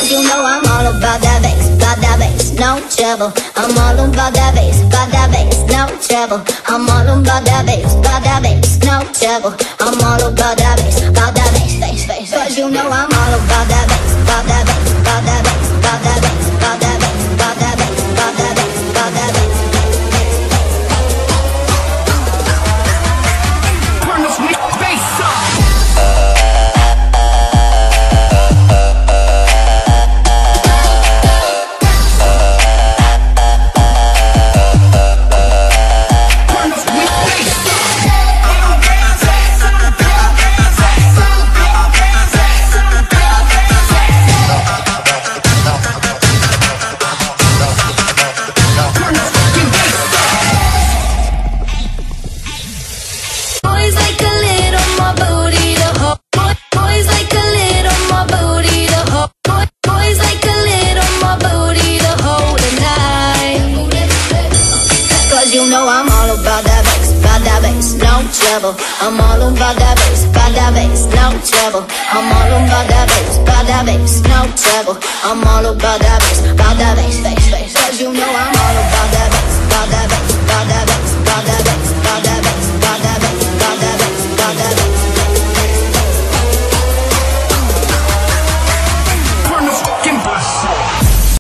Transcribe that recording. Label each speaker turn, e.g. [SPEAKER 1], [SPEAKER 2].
[SPEAKER 1] Cause you know I'm all about that bass, no trouble. I'm all about that bass, no trouble. I'm all about that bass, no trouble. I'm all about that bass, cause you know I'm all about that bass, about that bass, about that bass, about that bass, about that bass, about that bass, about that bass, about that bass.
[SPEAKER 2] Turn this bass up.
[SPEAKER 1] I'm all about that bass, no trouble. I'm all about that bass, no trouble. I'm all about that bass,